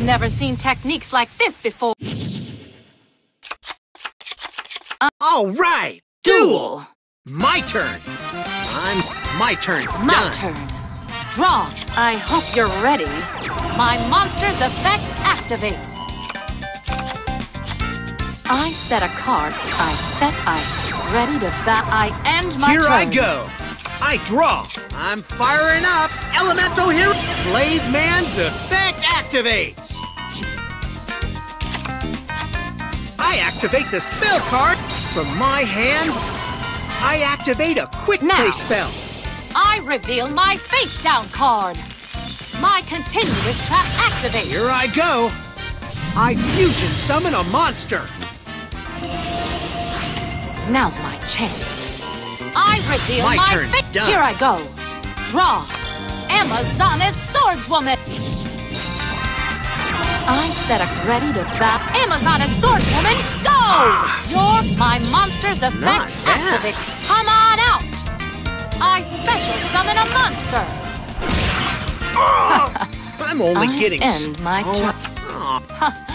I've never seen techniques like this before. All right! Duel! My turn! My turn's done. My turn. Draw. I hope you're ready. My monster's effect activates. I set a card. Ready to bat. I end my turn. Here I go. I draw. I'm firing up. Elemental hero. Blaze Man's effect activates. I activate the spell card from my hand. I activate a quick play spell. I reveal my face down card. My continuous trap activates. Here I go. I fusion summon a monster. Now's my chance. I reveal my turn. Done. Here I go. Draw. Amazoness Swordswoman. I set a ready to bat. Amazoness Swordswoman, go! My monster's effect activate. Come on out. I special summon a monster. I'm only kidding. End my turn.